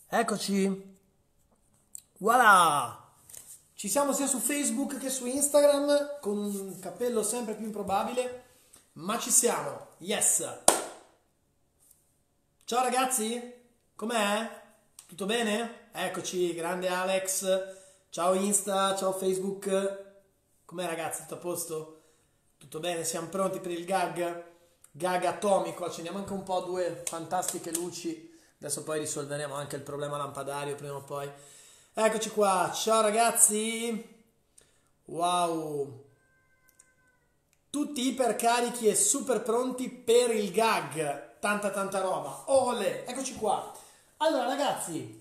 Eccoci, voilà! Ci siamo sia su Facebook che su Instagram con un cappello sempre più improbabile, ma ci siamo, yes! Ciao ragazzi, com'è? Tutto bene? Eccoci, grande Alex, ciao Insta, ciao Facebook, com'è ragazzi, tutto a posto? Tutto bene? Siamo pronti per il gag? Gag atomico, accendiamo anche un po' due fantastiche luci. Adesso poi risolveremo anche il problema lampadario prima o poi. Eccoci qua, ciao ragazzi! Wow! Tutti ipercarichi e super pronti per il gag. Tanta tanta roba. Ole! Eccoci qua. Allora ragazzi,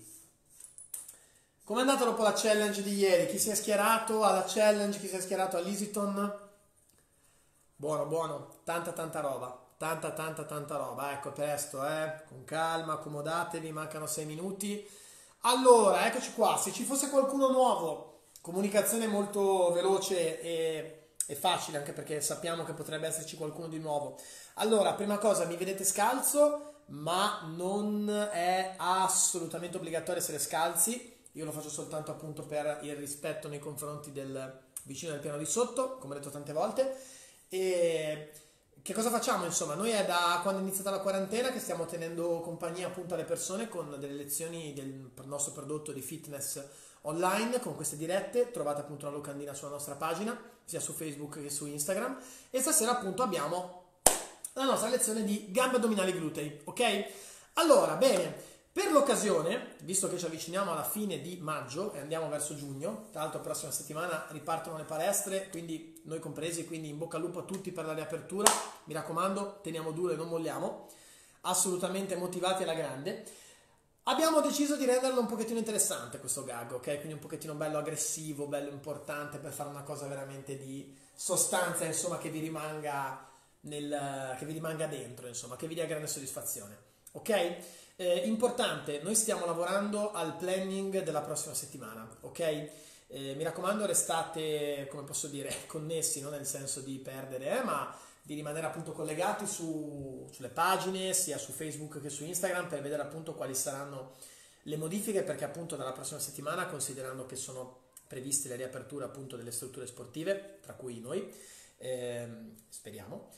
com'è andata dopo la challenge di ieri? Chi si è schierato alla challenge? Chi si è schierato all'Easyton? Buono, buono, tanta tanta roba, tanta tanta tanta roba, ecco, presto, con calma, accomodatevi, mancano 6 minuti. Allora, eccoci qua, se ci fosse qualcuno nuovo, comunicazione molto veloce e facile, anche perché sappiamo che potrebbe esserci qualcuno di nuovo. Allora, prima cosa, mi vedete scalzo, ma non è assolutamente obbligatorio essere scalzi, io lo faccio soltanto appunto per il rispetto nei confronti del vicino del piano di sotto, come ho detto tante volte. E che cosa facciamo? Insomma, noi è da quando è iniziata la quarantena che stiamo tenendo compagnia appunto alle persone con delle lezioni del nostro prodotto di fitness online, con queste dirette. Trovate appunto una locandina sulla nostra pagina, sia su Facebook che su Instagram. E stasera appunto abbiamo la nostra lezione di gambe addominali glutei, ok? Allora, bene, per l'occasione, visto che ci avviciniamo alla fine di maggio e andiamo verso giugno, tra l'altro la prossima settimana ripartono le palestre, quindi noi compresi, quindi in bocca al lupo a tutti per la riapertura, mi raccomando, teniamo duro e non molliamo, assolutamente motivati alla grande. Abbiamo deciso di renderlo un pochettino interessante questo gag, ok? Quindi un pochettino bello aggressivo, bello importante per fare una cosa veramente di sostanza, insomma, che vi rimanga che vi rimanga dentro, insomma, che vi dia grande soddisfazione. Ok? Importante, noi stiamo lavorando al planning della prossima settimana, ok? Mi raccomando, restate, come posso dire, connessi, non nel senso di perdere, ma di rimanere appunto collegati sulle pagine, sia su Facebook che su Instagram, per vedere appunto quali saranno le modifiche, perché appunto dalla prossima settimana, considerando che sono previste le riaperture appunto delle strutture sportive, tra cui noi, speriamo,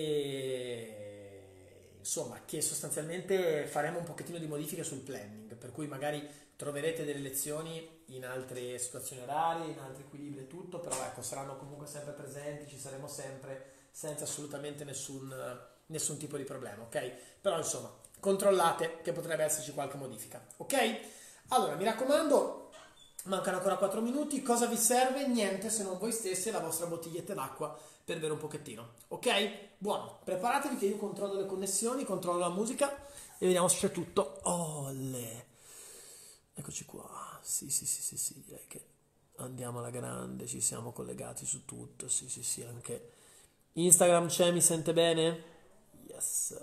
e insomma che sostanzialmente faremo un pochettino di modifiche sul planning, per cui magari troverete delle lezioni in altre situazioni orarie, in altri equilibri e tutto, però ecco, saranno comunque sempre presenti, ci saremo sempre senza assolutamente nessun tipo di problema, ok? Però insomma, controllate che potrebbe esserci qualche modifica, ok? Allora, mi raccomando, mancano ancora 4 minuti, cosa vi serve? Niente se non voi stessi e la vostra bottiglietta d'acqua per bere un pochettino, ok? Buono, preparatevi che io controllo le connessioni, controllo la musica e vediamo se c'è tutto. Olle! Eccoci qua, sì sì sì sì sì, direi che andiamo alla grande, ci siamo collegati su tutto, sì sì sì, anche Instagram c'è, mi sente bene? Yes.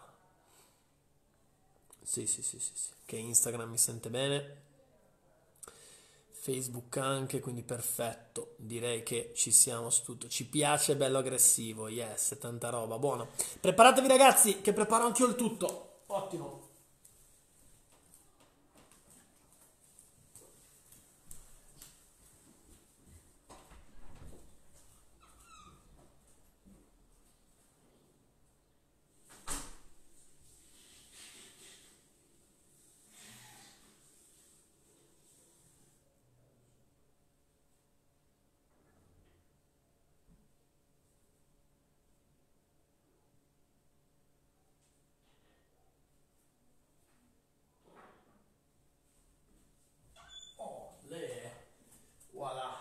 Sì, sì, sì, sì, sì. Che Instagram mi sente bene. Facebook anche, quindi perfetto. Direi che ci siamo su tutto. Ci piace bello aggressivo. Yes, tanta roba. Buono. Preparatevi ragazzi, che preparo anch'io il tutto. Ottimo. Oh, le. Voilà.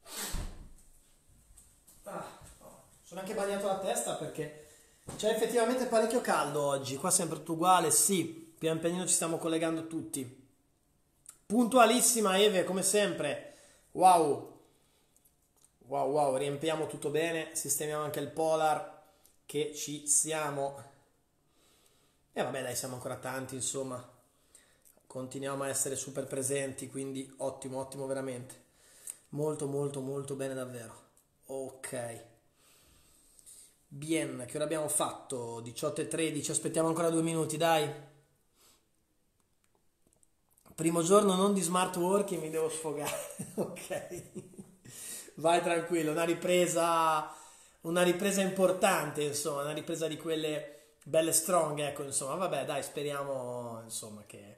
Ah, oh. Sono anche bagnato la testa perché c'è effettivamente parecchio caldo oggi. Qua sempre tutto uguale, sì. Pian pianino ci stiamo collegando tutti. Puntualissima Eve, come sempre. Wow. Wow, wow, riempiamo tutto bene, sistemiamo anche il polar, che ci siamo. E vabbè, dai, siamo ancora tanti, insomma. Continuiamo a essere super presenti, quindi ottimo, ottimo veramente. Molto, molto, molto bene davvero. Ok. Bien, che ora abbiamo fatto? 18:13, aspettiamo ancora 2 minuti, dai. Primo giorno non di smart working, mi devo sfogare. Ok. Vai tranquillo, una ripresa importante, insomma, una ripresa di quelle belle strong, ecco, insomma, vabbè, dai, speriamo, insomma, che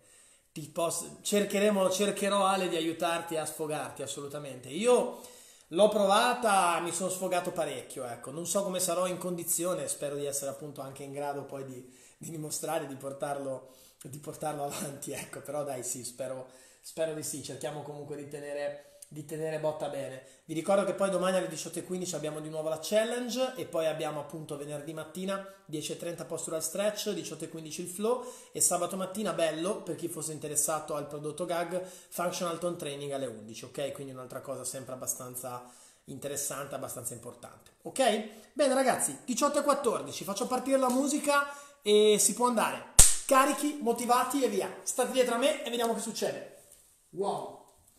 cercherò Ale di aiutarti a sfogarti, assolutamente. Io l'ho provata, mi sono sfogato parecchio, ecco, non so come sarò in condizione, spero di essere appunto anche in grado poi di dimostrare, di portarlo avanti, ecco, però dai, sì, spero di sì, cerchiamo comunque di tenere botta bene. Vi ricordo che poi domani alle 18:15 abbiamo di nuovo la challenge e poi abbiamo appunto venerdì mattina 10:30 postural stretch, 18:15 il flow e sabato mattina bello, per chi fosse interessato al prodotto GAG, functional tone training alle 11, ok? Quindi un'altra cosa sempre abbastanza interessante, abbastanza importante, ok? Bene ragazzi, 18:14, faccio partire la musica e si può andare. Carichi, motivati e via. State dietro a me e vediamo che succede. Wow.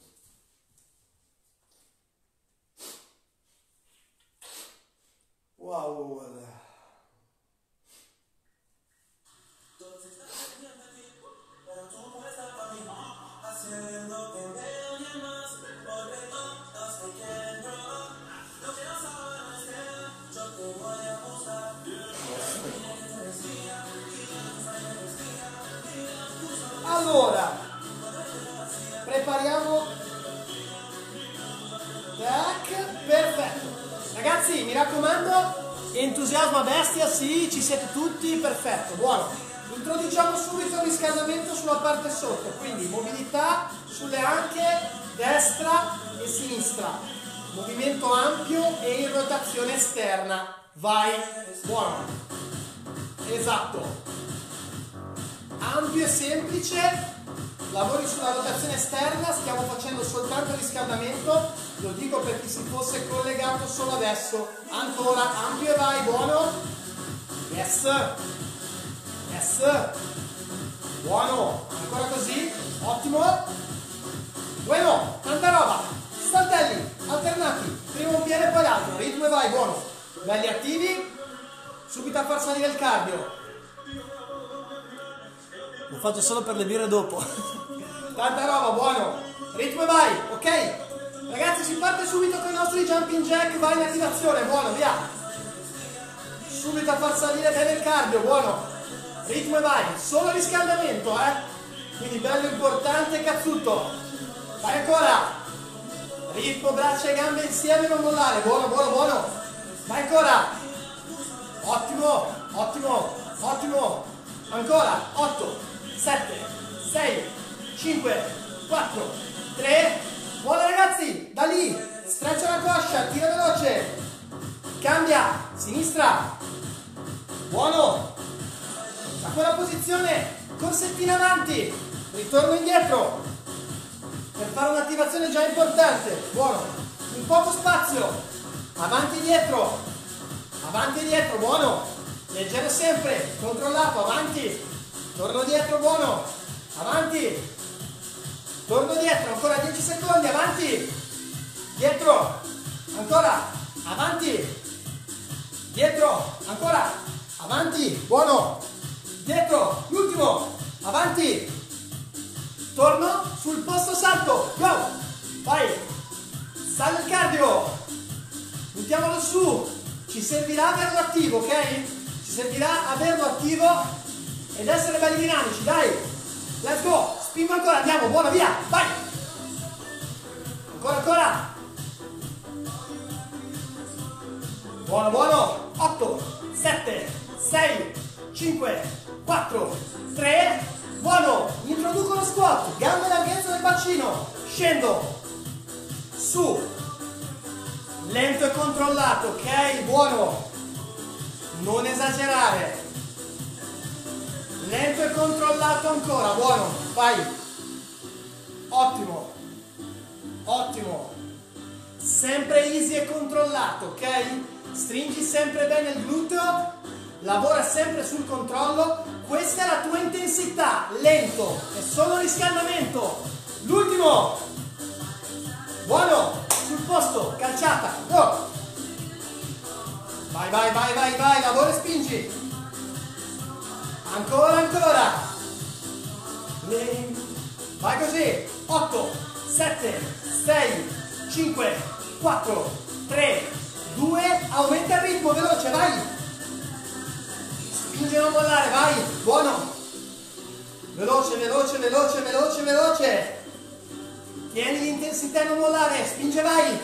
Wow. Allora, prepariamo. Tac, perfetto. Ragazzi, mi raccomando, entusiasmo a bestia, sì, ci siete tutti, perfetto, buono. Introduciamo subito il riscaldamento sulla parte sotto, quindi mobilità sulle anche, destra e sinistra. Movimento ampio e in rotazione esterna. Vai, buono. Esatto. Ampio e semplice, lavori sulla rotazione esterna, stiamo facendo soltanto il riscaldamento, lo dico per chi si fosse collegato solo adesso. Ancora, ampio e vai, buono. Yes, yes, buono, ancora così, ottimo. Bueno, tanta roba, saltelli alternati, prima un piede e poi l'altro, ritmo e vai, buono. Belli attivi, subito a far salire il cardio. Lo faccio solo per le birre dopo. Tanta roba, buono. Ritmo e vai, ok? Ragazzi, si parte subito con i nostri jumping jack, vai in attivazione, buono, via. Subito a far salire bene il cardio, buono. Ritmo e vai, solo riscaldamento, Quindi bello importante, cazzuto. Vai ancora. Ritmo, braccia e gambe insieme, non mollare, buono, buono, buono. Vai ancora. Ottimo, ottimo, ottimo. Ancora, 8. 7, 6, 5, 4, 3, buono ragazzi, da lì, streccia la coscia, tira veloce, cambia, sinistra, buono, da quella posizione, corsettina avanti, ritorno indietro, per fare un'attivazione già importante, buono, in poco spazio, avanti e dietro, buono, leggero sempre, controllato, avanti, torno dietro, buono, avanti, torno dietro, ancora 10 secondi, avanti, dietro, ancora, avanti, dietro, ancora, avanti, buono, dietro, l'ultimo, avanti, torno sul posto salto, go, vai, sale il cardio, mettiamolo su, ci servirà averlo attivo, ok? Ci servirà averlo attivo ed essere belli dinamici, dai, let's go, spingo ancora, andiamo, buona, via, vai, ancora, buono, buono, 8, 7, 6, 5, 4, 3, buono, introduco lo squat, gambe larghezza del bacino, scendo, su, lento e controllato, ok, buono, non esagerare, lento e controllato ancora, buono, vai, ottimo, ottimo, sempre easy e controllato, ok? Stringi sempre bene il gluteo, lavora sempre sul controllo, questa è la tua intensità, lento, è solo riscaldamento, l'ultimo, buono, sul posto, calciata, go, vai, vai, vai, vai, vai, lavora e spingi, ancora, vai così, 8, 7, 6, 5, 4, 3, 2, aumenta il ritmo, veloce, vai, spingi a non mollare, vai, buono, veloce, veloce, veloce, veloce, veloce, tieni l'intensità e non mollare, spinge, vai,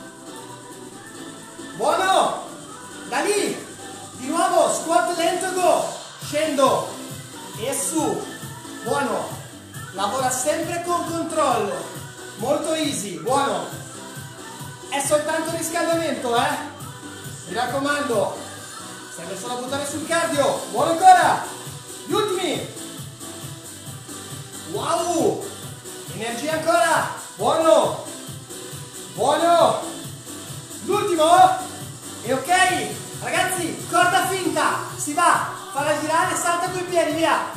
buono, da lì, di nuovo, squat lento, go, scendo e su, buono, lavora sempre con controllo, molto easy, buono, è soltanto riscaldamento, mi raccomando, serve solo a buttare sul cardio, buono ancora, gli ultimi, wow, energia ancora, buono, buono, l'ultimo, e ok, ragazzi, corda finta, si va, falla girare e salta coi piedi, via,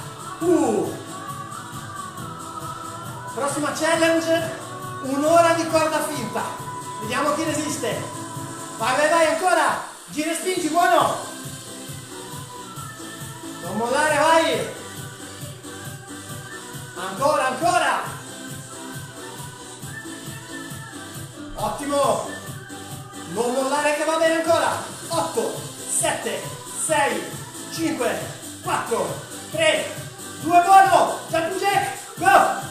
prossima challenge, un'ora di corda finta, vediamo chi resiste, vai, vai, vai, ancora, gira e spingi, buono, non mollare, vai, ancora, ancora, ottimo, non mollare che va bene ancora, 8, 7, 6, 5, 4, 3, 2, buono, jumping jack, go,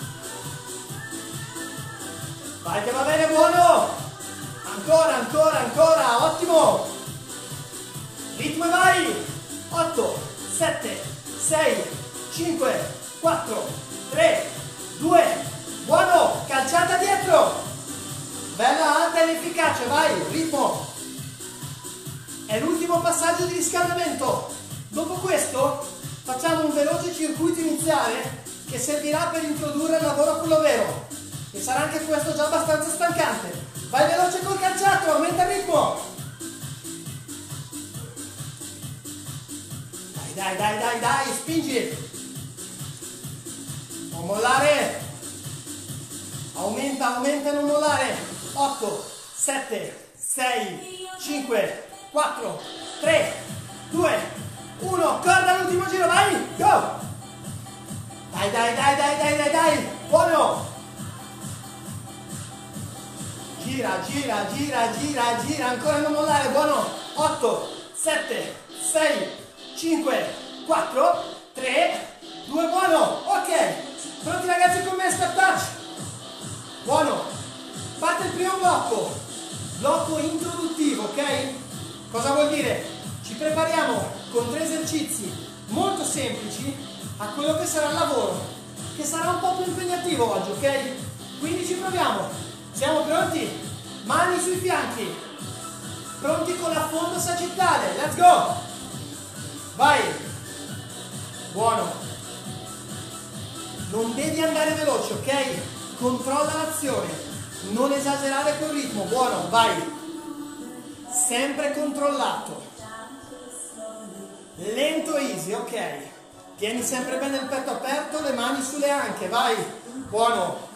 vai che va bene, buono, ancora, ancora, ancora, ottimo, ritmo e vai, 8, 7, 6, 5, 4, 3, 2, buono, calciata dietro, bella alta ed efficace, vai, ritmo, è l'ultimo passaggio di riscaldamento, dopo questo facciamo un veloce circuito iniziale che servirà per introdurre il lavoro quello vero, e sarà anche questo già abbastanza stancante, vai veloce col calciato, aumenta il ritmo, dai, dai, dai, dai, spingi, non mollare, aumenta, aumenta e non mollare, 8, 7, 6, 5, 4, 3, 2, 1, corda l'ultimo giro, vai, go, dai, dai, dai, dai, dai, dai, dai, buono, gira, gira, gira, gira, gira, ancora non mollare, buono, 8, 7, 6, 5, 4, 3, 2, buono, ok, pronti ragazzi con me, step touch, buono, parte il primo blocco introduttivo, ok? Cosa vuol dire? Ci prepariamo con 3 esercizi molto semplici a quello che sarà il lavoro, che sarà un po' più impegnativo oggi, ok? Quindi ci proviamo, siamo pronti? Mani sui fianchi, pronti con l'affondo sagittale, let's go, vai, buono, non devi andare veloce, ok? Controlla l'azione, non esagerare col ritmo, buono, vai, sempre controllato, lento, easy, ok, tieni sempre bene il petto aperto, le mani sulle anche, vai, buono,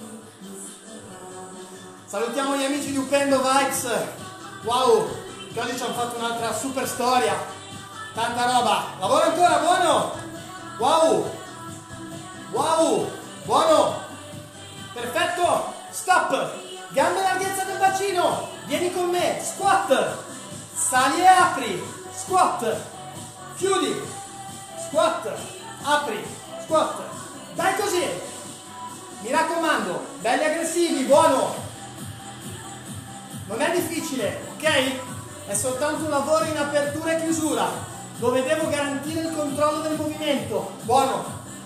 salutiamo gli amici di Upendo Vibes, wow, che oggi ci hanno fatto un'altra super storia, tanta roba, lavora ancora, buono, wow, wow, buono, perfetto, stop, gambe larghezza del bacino, vieni con me, squat, sali e apri, squat, chiudi, squat, apri, squat, dai così, mi raccomando, belli aggressivi, buono, non è difficile, ok? È soltanto un lavoro in apertura e chiusura, dove devo garantire il controllo del movimento, buono,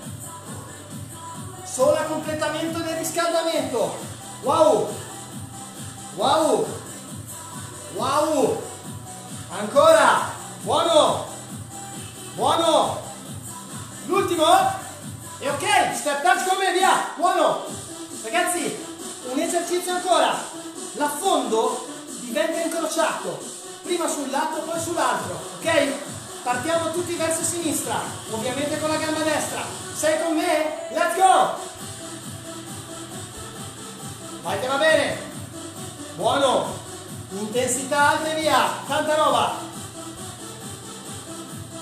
solo a completamento del riscaldamento, wow, wow, wow, ancora, buono, buono, l'ultimo, e ok, step touch con me, via, buono, ragazzi, un esercizio ancora, l'affondo diventa incrociato, prima sul lato poi sull'altro, ok? Partiamo tutti verso sinistra, ovviamente con la gamba destra, sei con me? Let's go! Vai che va bene, buono, intensità alta e via, tanta roba,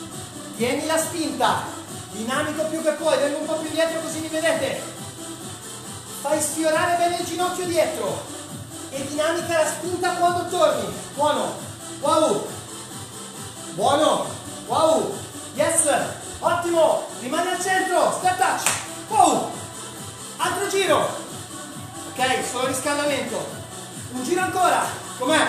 tieni la spinta, dinamico più che puoi, vengo un po' più indietro così mi vedete, fai sfiorare bene il ginocchio dietro e dinamica la spinta quando torni. Buono, wow, buono, wow, yes, ottimo, rimani al centro, step touch, wow, altro giro, ok, solo riscaldamento, un giro ancora, com'è?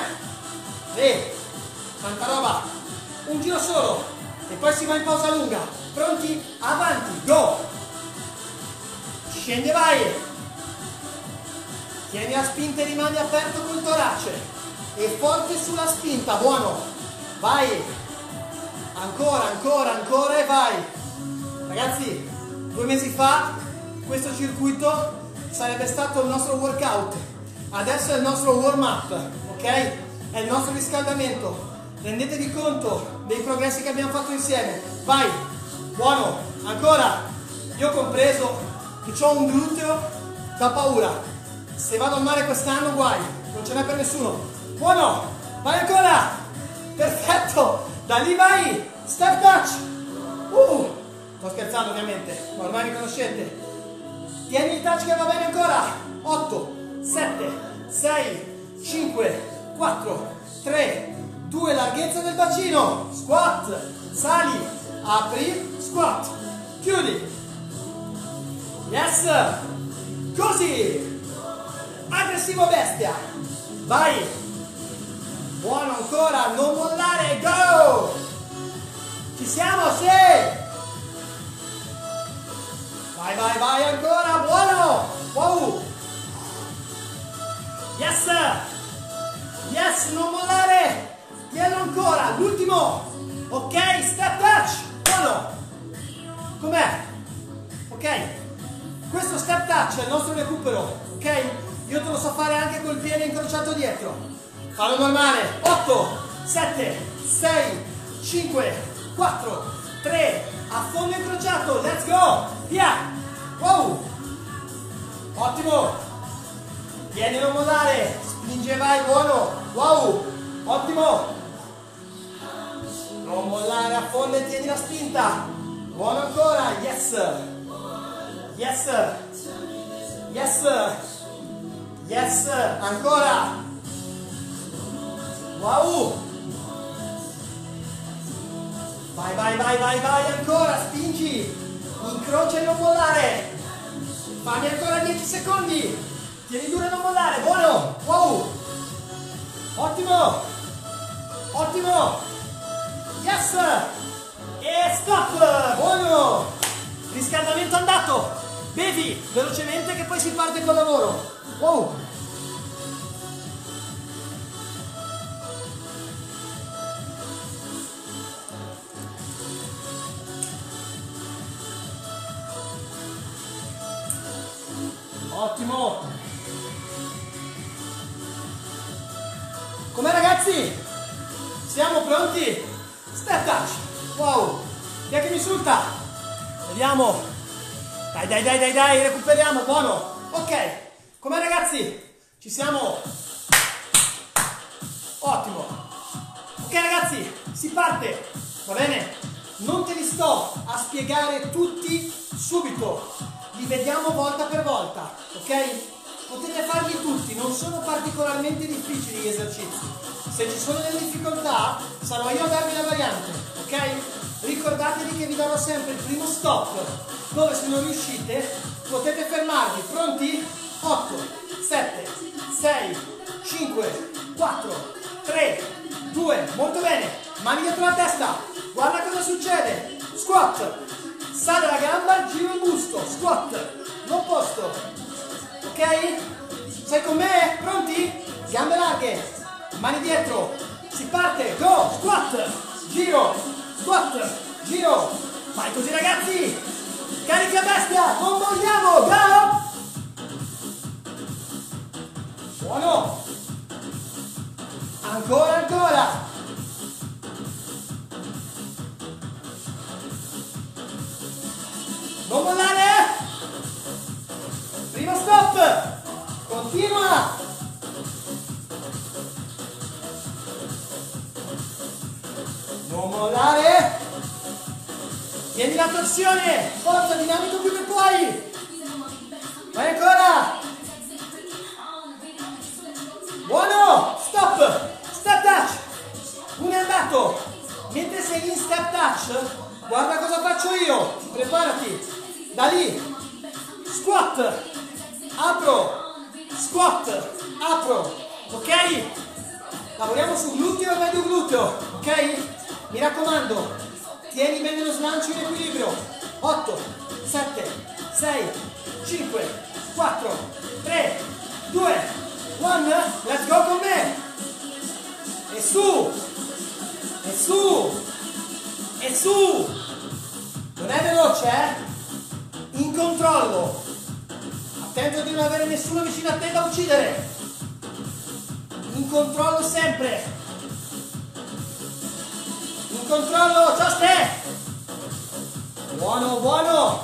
Tanta roba, un giro solo e poi si va in pausa lunga, pronti? Avanti, go, scende, vai. Tieni la spinta e rimani aperto col torace e forte sulla spinta, buono, vai, ancora, ancora, ancora e vai. Ragazzi, 2 mesi fa questo circuito sarebbe stato il nostro workout, adesso è il nostro warm up, ok? È il nostro riscaldamento, rendetevi conto dei progressi che abbiamo fatto insieme, vai, buono, ancora, io ho compreso che ho un gluteo da paura. Se vado al mare quest'anno, guai, non ce n'è per nessuno. Buono, vai ancora, perfetto, da lì vai, step touch. Sto scherzando ovviamente, ma ormai mi conoscete. Tieni il touch che va bene ancora. 8, 7, 6, 5, 4, 3, 2, larghezza del bacino. Squat, sali, apri, squat, chiudi. Yes, così. Aggressivo bestia, vai, buono ancora, non mollare, go, ci siamo, sì, vai, vai, vai ancora, buono, wow, yes, yes, non mollare, tienilo ancora, l'ultimo, ok, step touch, buono, com'è, ok, questo step touch è il nostro recupero, ok? Io te lo so fare anche col piede incrociato dietro. Fallo normale. 8, 7, 6, 5, 4, 3, a fondo incrociato. Let's go. Via. Wow. Ottimo. Tieni, non mollare. Spinge, vai, buono. Wow. Ottimo. Non mollare, a fondo e tieni la spinta. Buono ancora. Yes. Yes. Yes. Yes, ancora, wow, vai, vai, vai, vai, vai, ancora, spingi, incrocia e non mollare, fammi ancora 10 secondi, tieni duro e non mollare, buono, wow, ottimo, ottimo, yes, e stop, buono, riscaldamento andato, bevi velocemente che poi si parte col lavoro. Wow. Ottimo. Com'è ragazzi? Siamo pronti? Step touch. Wow. Chi è che mi insulta? Vediamo. Dai, dai, dai, dai, dai, recuperiamo, buono. Ok. Com'è ragazzi? Ci siamo? Ottimo. Ok ragazzi, si parte, va bene? Non te li sto a spiegare tutti subito, li vediamo volta per volta, ok? Potete farli tutti, non sono particolarmente difficili gli esercizi. Se ci sono delle difficoltà, sarò io a darvi la variante, ok? Ricordatevi che vi darò sempre il primo stop, dove se non riuscite potete fermarvi, pronti? 8, 7, 6, 5, 4, 3, 2, molto bene, mani dietro la testa, guarda cosa succede, squat, sale la gamba, giro il busto, squat, l'opposto, ok? Sei con me? Pronti? Gambe larghe, mani dietro, si parte, go, squat, giro, vai così ragazzi, carica bestia, non vogliamo, go! Buono, ancora, ancora, non mollare, primo stop, continua, non mollare, tieni la torsione, forza, dinamico più che puoi, vai ancora, touch, guarda cosa faccio io, preparati, da lì, squat, apro, squat, apro, ok? Lavoriamo su gluteo e medio gluteo, ok? Mi raccomando, tieni bene lo slancio in equilibrio, 8, 7, 6, 5, 4, 3, 2, 1, let's go con me! E su, e su, e su, non è veloce, in controllo, attento di non avere nessuno vicino a te da uccidere, in controllo sempre, in controllo, ciao Ste, buono, buono,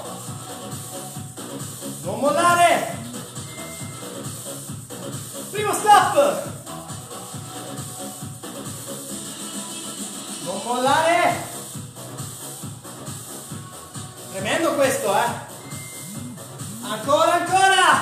non mollare, primo stop, non mollare, tremendo questo, ancora, ancora,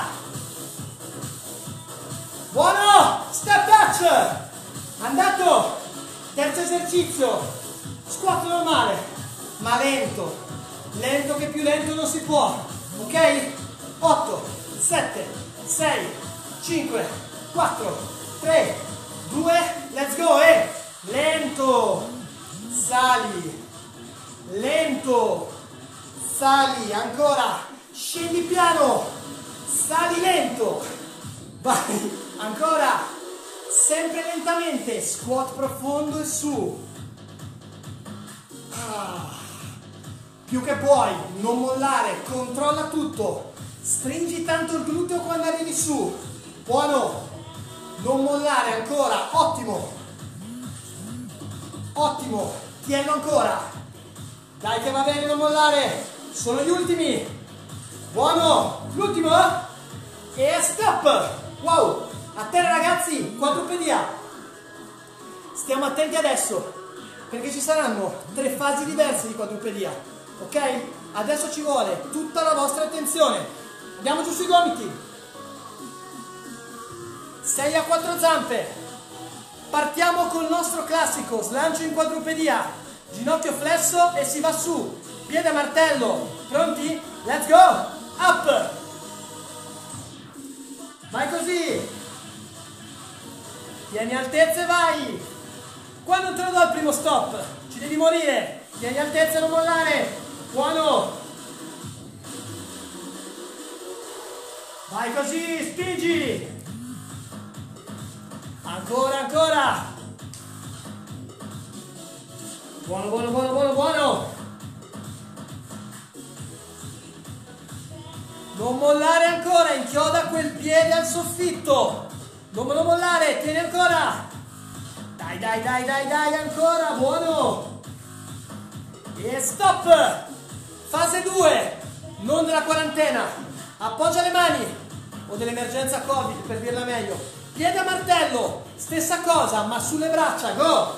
buono, step touch, andato, terzo esercizio, squat normale, ma lento, lento che più lento non si può, ok? 8, 7, 6, 5, 4, 3, 2, let's go, lento, sali, lento, sali, ancora, scendi piano, sali lento, vai, ancora, sempre lentamente, squat profondo e su, più che puoi, non mollare, controlla tutto, stringi tanto il gluteo quando arrivi su, buono, non mollare, ancora, ottimo, ottimo, tienilo ancora, dai che va bene, non mollare, sono gli ultimi, buono, l'ultimo, e stop, wow, a terra ragazzi, quadrupedia, stiamo attenti adesso, perché ci saranno 3 fasi diverse di quadrupedia, ok? Adesso ci vuole tutta la vostra attenzione, andiamo giù sui gomiti, 6 a 4 zampe, partiamo col nostro classico, slancio in quadrupedia, ginocchio flesso e si va su, piede a martello, pronti? Let's go, up, vai così, tieni altezza e vai, qua non te lo do il primo stop, ci devi morire, tieni altezza e non mollare, buono, vai così, spingi, ancora, ancora, buono, buono, buono, buono, buono, non mollare ancora, inchioda quel piede al soffitto, non me lo mollare, tieni ancora, dai, dai, dai, dai, dai, ancora, buono, e stop, fase 2, non della quarantena, appoggia le mani, o dell'emergenza Covid per dirla meglio, piede a martello, stessa cosa, ma sulle braccia, go,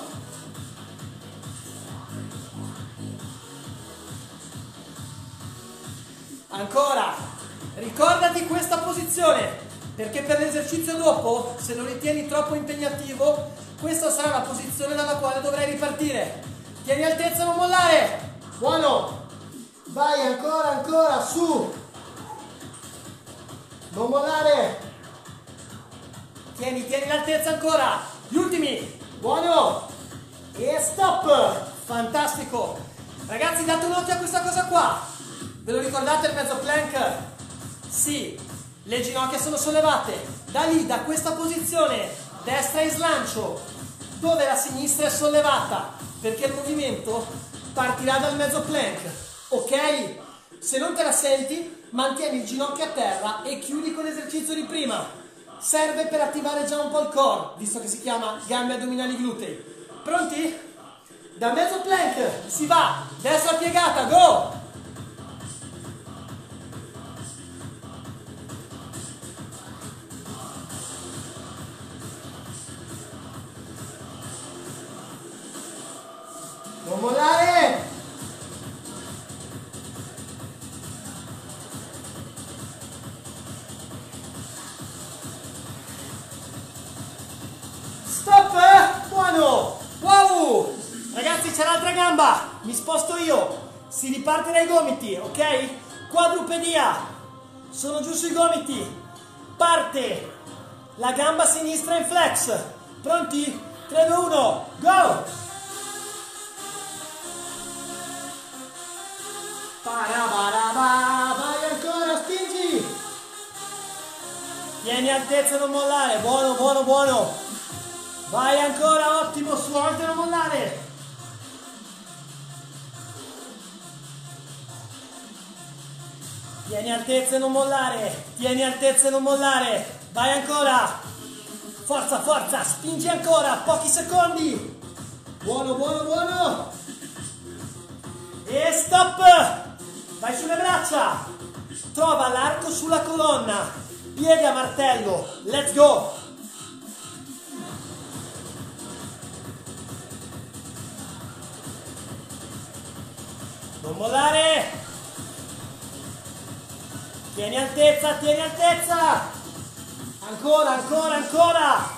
ancora, ricordati questa posizione, perché per l'esercizio dopo, se lo ritieni troppo impegnativo, questa sarà la posizione dalla quale dovrai ripartire. Tieni altezza, non mollare, buono, vai, ancora, ancora, su, non mollare, tieni l'altezza ancora, gli ultimi, buono, e stop, fantastico, ragazzi date un occhio a questa cosa qua, ve lo ricordate il mezzo plank? Sì, le ginocchia sono sollevate, da lì, da questa posizione, destra in slancio, dove la sinistra è sollevata, perché il movimento partirà dal mezzo plank, ok? Se non te la senti, mantieni il ginocchio a terra e chiudi con l'esercizio di prima, serve per attivare già un po' il core, visto che si chiama gambe addominali glutei, pronti? Da mezzo plank si va, destra piegata, go! Non mollare! Stop! Buono! Wow! Ragazzi c'è l'altra gamba! mi sposto io, si riparte dai gomiti, ok? Quadrupedia, sono giù sui gomiti, parte la gamba sinistra in flex, pronti? 3, 2, 1, go! Parabaraba, vai ancora, spingi! Tieni altezza e non mollare, buono, buono, buono! Vai ancora, ottimo, svolta e non mollare! Tieni altezza e non mollare, tieni altezza e non mollare, vai ancora! Forza, forza, spingi ancora, pochi secondi! Buono, buono, buono! E stop! Vai sulle braccia! Trova l'arco sulla colonna, piede a martello, let's go! Non mollare! Tieni altezza, tieni altezza! Ancora, ancora, ancora!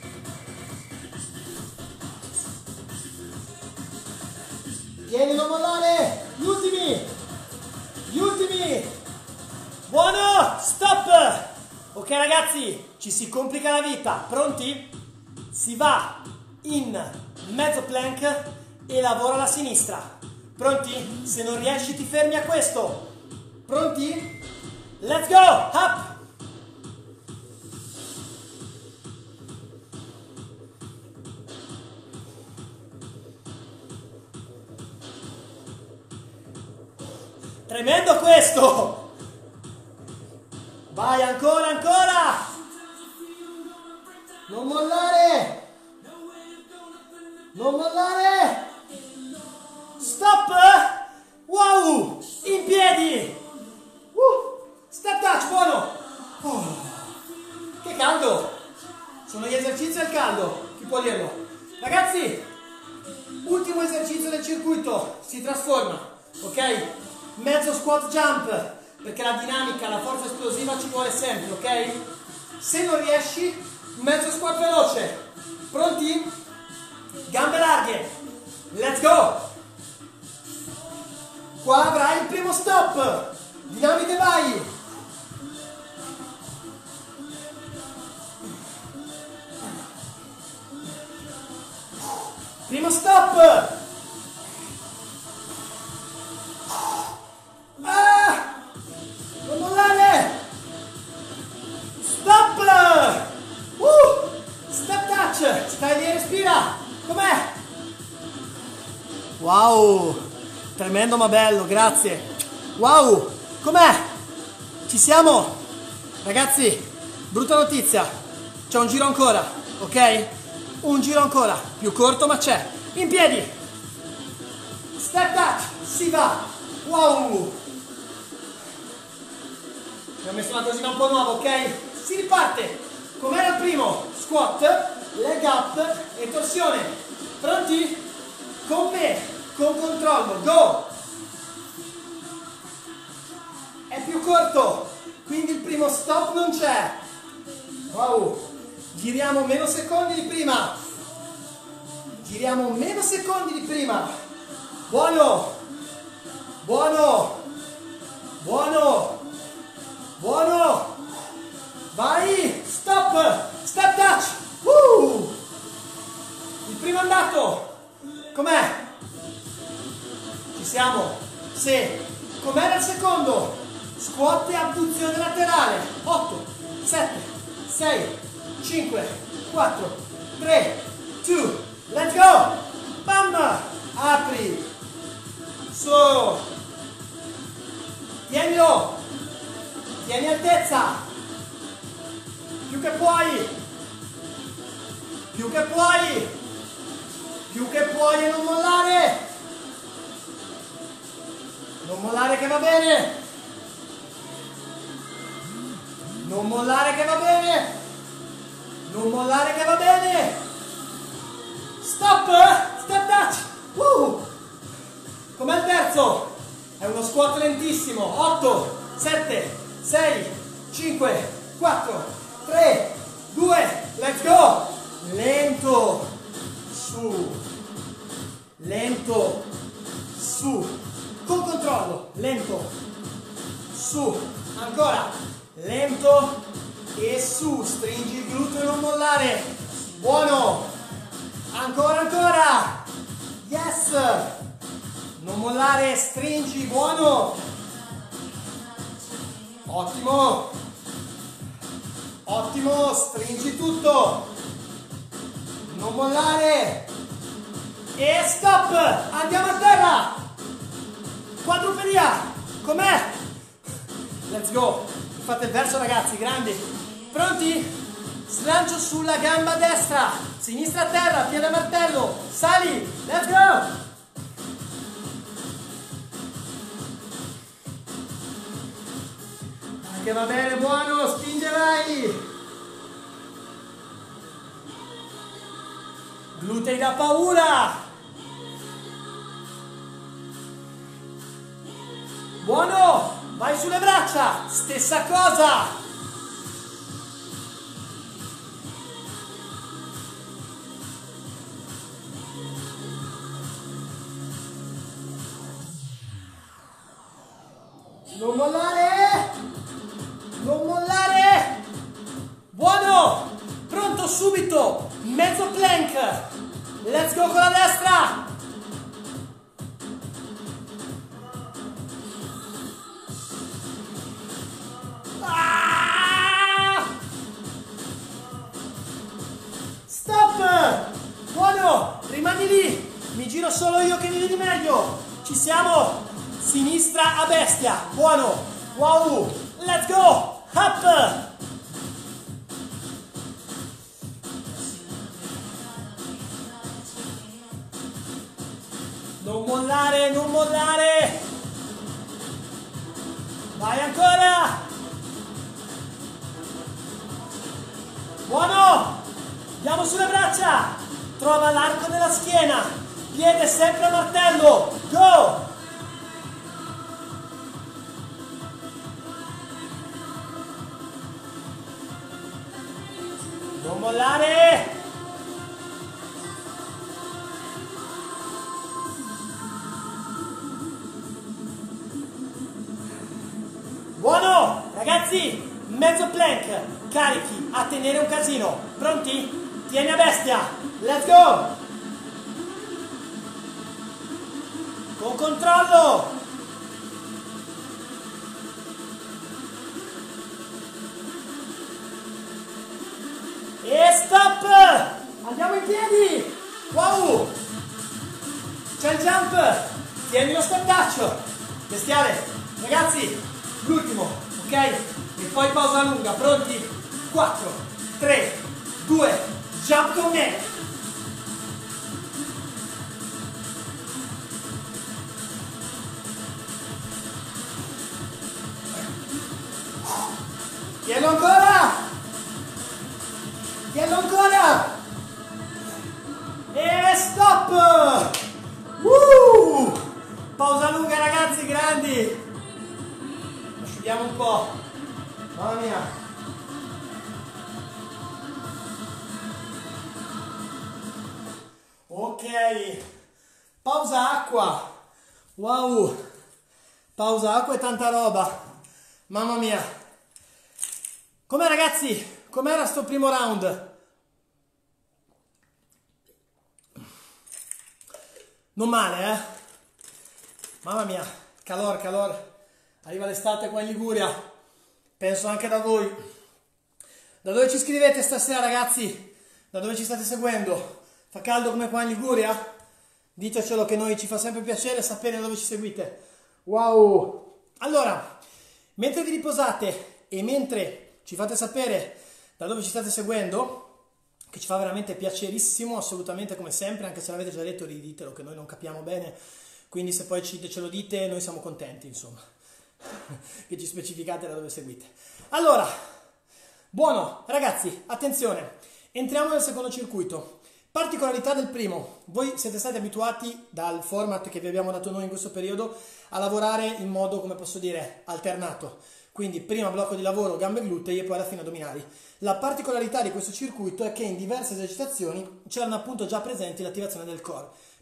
Tieni, non mollare! Gli ultimi! Gli ultimi! Buono! Stop! Ok ragazzi, ci si complica la vita. Pronti? Si va in mezzo plank e lavora la sinistra. Pronti? Se non riesci ti fermi a questo. Pronti? Let's go! Up! Tremendo questo! Vai ancora, ancora! Non mollare! Non mollare! Stop! Wow! In piedi! Step touch, buono! Che caldo! Sono gli esercizi al caldo, chi può dirlo? Ragazzi, ultimo esercizio del circuito, si trasforma, ok? Mezzo squat jump, perché la dinamica, la forza esplosiva ci vuole sempre, ok? Se non riesci, mezzo squat veloce. Pronti? Gambe larghe. Let's go! Qua avrai il primo stop. Dinamiche, vai! Primo stop! Non mollare! Stop! Step touch! Stai lì, respira! Com'è? Wow! Tremendo ma bello, grazie! Wow! Com'è? Ci siamo? Ragazzi, brutta notizia, c'è un giro ancora, ok? Un giro ancora, più corto ma c'è. In piedi! Step touch! Si va! Wow! Mi ho messo una cosina un po' nuova, ok? Si riparte! Com'era il primo? Squat, leg up e torsione. Pronti? Con me, con controllo, go! È più corto, quindi il primo stop non c'è. Wow! Giriamo meno secondi di prima. Giriamo meno secondi di prima. Buono! Buono! Buono! Buono! Vai! Stop! Step touch! Il primo andato! Com'è? Ci siamo? Sì! Com'era il secondo? Squat e abduzione laterale. 8, 7, 6, 5, 4, 3, 2, let's go! Bam! Apri! Su! Tienilo! Tieni altezza! Più che puoi! Più che puoi! Più che puoi e non mollare! Non mollare che va bene! Non mollare che va bene! Non mollare che va bene! Stop! Step touch! Com'è il terzo? È uno squat lentissimo. 8, 7, 6, 5, 4, 3, 2, let's go! Lento! Su! Lento! su, con controllo, lento, su, ancora, lento e su, stringi il gluteo e non mollare, buono, ancora, ancora, yes, non mollare, stringi, buono, ottimo, ottimo, stringi tutto, non mollare, e stop, andiamo a terra, quadrupedia, com'è? Let's go, fate il verso ragazzi, grandi, pronti? Slancio sulla gamba destra, sinistra a terra, piede a martello, sali, let's go! Che va bene, buono, spinge, vai! Glutei da paura! Buono! Vai sulle braccia! Stessa cosa! Non mollare! Non mollare! Buono! Pronto subito! Mezzo plank! Let's go con la destra! Ah! Stop! Buono! Rimani lì! Mi giro solo io che mi vedi meglio! Ci siamo! Sinistra a bestia! Buono! Wow! Let's go! Up! Non mollare, non mollare! Vai ancora! Buono! Andiamo sulle braccia! Trova l'arco della schiena! Piede sempre a martello! Go! Non mollare! Buono! Ragazzi, mezzo plank, carichi, a tenere un casino. Pronti? Tieni a bestia. Let's go! Con controllo! E stop! Andiamo in piedi! Wow! C'è il jump! Tieni lo steppaccio! Bestiale! Ragazzi, l'ultimo, ok? E poi pausa lunga, pronti? 4, 3, 2, jump con me! Tienilo ancora! Tienilo ancora! E stop! Pausa lunga ragazzi, grandi! Asciughiamo un po'. Mamma mia! Ok. Pausa acqua. Wow. Pausa acqua e tanta roba. Mamma mia. Com'è ragazzi? Com'era sto primo round? Non male, eh? Mamma mia, calor, calor. Arriva l'estate qua in Liguria. Penso anche da voi. Da dove ci scrivete stasera, ragazzi? Da dove ci state seguendo? Fa caldo come qua in Liguria? Ditecelo che noi ci fa sempre piacere sapere da dove ci seguite. Wow! Allora, mentre vi riposate e mentre ci fate sapere da dove ci state seguendo, che ci fa veramente piacerissimo, assolutamente come sempre, anche se l'avete già detto, riditelo che noi non capiamo bene, quindi se poi ce lo dite noi siamo contenti, insomma, che ci specificate da dove seguite. Allora, buono, ragazzi, attenzione, entriamo nel secondo circuito. Particolarità del primo, voi siete stati abituati dal format che vi abbiamo dato noi in questo periodo a lavorare in modo, come posso dire, alternato. Quindi prima blocco di lavoro gambe e glutei e poi alla fine addominali. La particolarità di questo circuito è che in diverse esercitazioni c'erano appunto già presenti l'attivazione del core.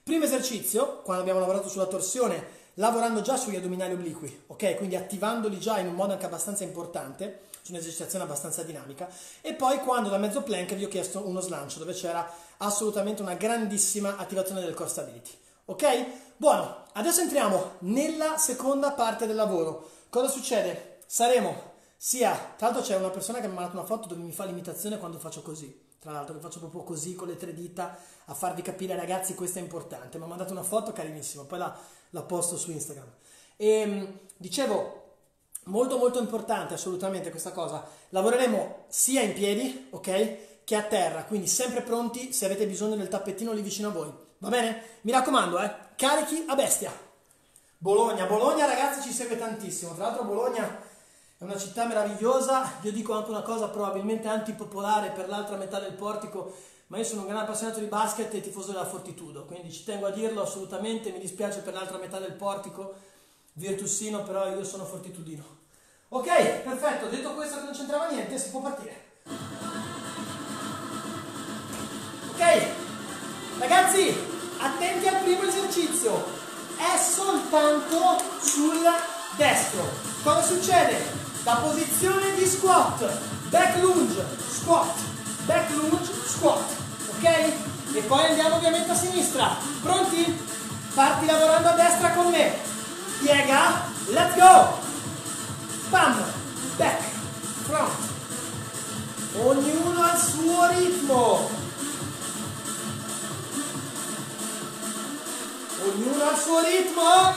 Primo esercizio, quando abbiamo lavorato sulla torsione, lavorando già sugli addominali obliqui, ok? Quindi attivandoli già in un modo anche abbastanza importante, su un'esercitazione abbastanza dinamica. E poi quando da mezzo plank vi ho chiesto uno slancio, dove c'era assolutamente una grandissima attivazione del core stability, ok? Buono, adesso entriamo nella seconda parte del lavoro. Cosa succede? Saremo sia, tra l'altro c'è una persona che mi ha mandato una foto dove mi fa l'imitazione quando faccio così, tra l'altro che faccio proprio così con le 3 dita a farvi capire, ragazzi, questo è importante. Mi ha mandato una foto carinissima, poi la posto su Instagram. E dicevo, molto molto importante assolutamente questa cosa. Lavoreremo sia in piedi, ok, che a terra, quindi sempre pronti se avete bisogno del tappettino lì vicino a voi, va bene? Mi raccomando, carichi a bestia. Bologna ragazzi ci segue tantissimo, tra l'altro Bologna è una città meravigliosa. Io dico anche una cosa probabilmente antipopolare per l'altra metà del portico, ma io sono un grande appassionato di basket e tifoso della Fortitudo, quindi ci tengo a dirlo assolutamente. Mi dispiace per l'altra metà del portico virtussino, però io sono fortitudino. Ok, perfetto, detto questo che non c'entrava niente, si può partire. Ok, ragazzi, attenti al primo esercizio, è soltanto sul destro. Cosa succede? La posizione di squat, back lunge, squat, ok? E poi andiamo ovviamente a sinistra. Pronti? Parti lavorando a destra con me. Piega, let's go! Pam, back, front. Ognuno al suo ritmo. Ognuno al suo ritmo.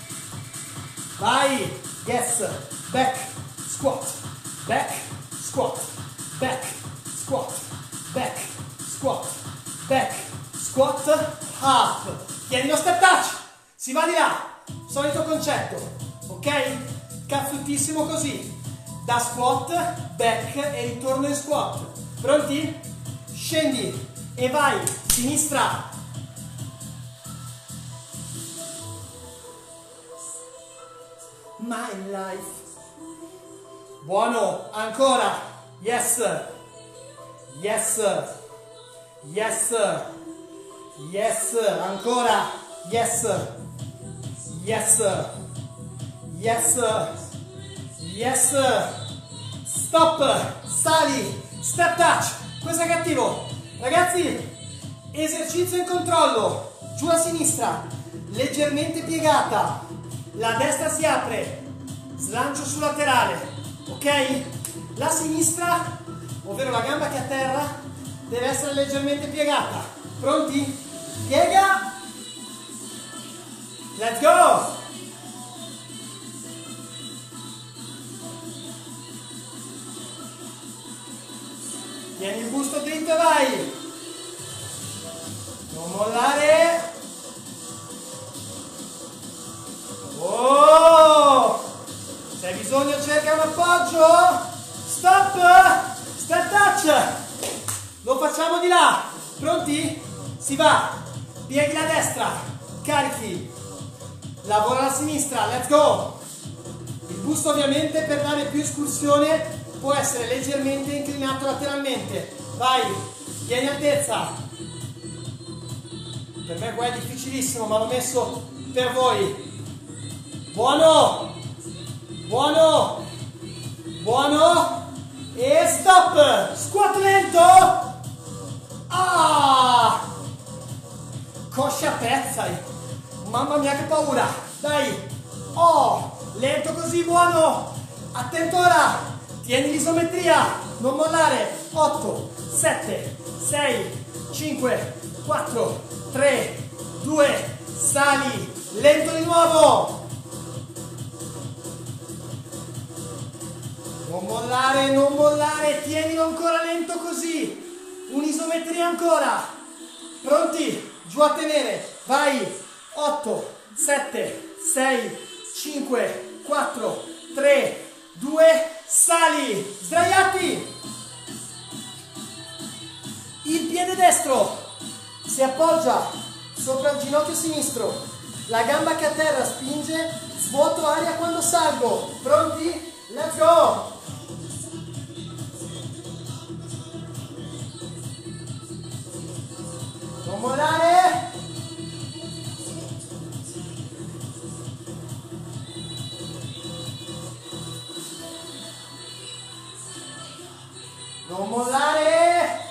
Vai, yes, back, squat, back, squat, back, squat, back, squat, back, squat, up. Tieni lo step touch, si va di là, solito concetto, ok? Cazzutissimo così, da squat, back e ritorno in squat. Pronti? Scendi e vai, sinistra. My life. Buono, ancora. Yes. Yes. Yes. Yes. Ancora. Yes. Yes. Yes. Yes. Stop. Sali. Step touch. Questo è cattivo. Ragazzi, esercizio in controllo. Giù a sinistra. Leggermente piegata. La destra si apre, slancio sul laterale, ok? La sinistra, ovvero la gamba che è a terra, deve essere leggermente piegata. Pronti? Piega! Let's go! Tieni il busto dritto e vai! Non mollare! Oh! Se hai bisogno cerca un appoggio. Stop! Step touch! Lo facciamo di là. Pronti? Si va. Pieghi la destra. Carichi. Lavora la sinistra. Let's go! Il busto ovviamente per dare più escursione può essere leggermente inclinato lateralmente. Vai. Tieni altezza. Per me qua è difficilissimo, ma l'ho messo per voi. Buono, buono, buono e stop, squat lento, coscia a pezza, mamma mia che paura, dai, lento così, buono, attento ora, tieni l'isometria, non mollare, 8, 7, 6, 5, 4, 3, 2, sali, lento di nuovo. Non mollare, tienilo ancora lento così, un'isometria ancora, pronti, giù a tenere, vai, 8, 7, 6, 5, 4, 3, 2, sali, sdraiati, il piede destro si appoggia sopra il ginocchio sinistro, la gamba che a terra spinge, svuoto aria quando salgo, pronti? Let's go! Non mollare! mollare.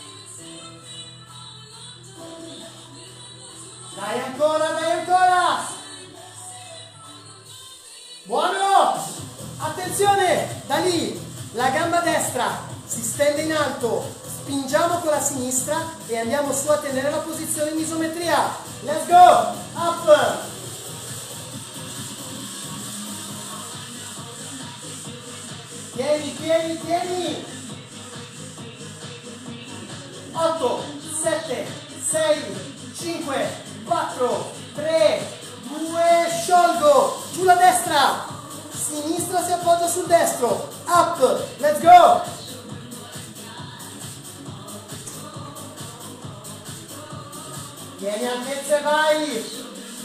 Dai ancora, dai ancora. Buono. Attenzione, da lì la gamba destra si stende in alto, spingiamo con la sinistra e andiamo su a tenere la posizione in isometria. Let's go, up. Tieni, tieni, tieni. 8, 7, 6, 5, 4, 3, 2, sciolgo. Giù la destra. Sinistra si appoggia sul destro. Up, let's go. Tieni altezza e vai.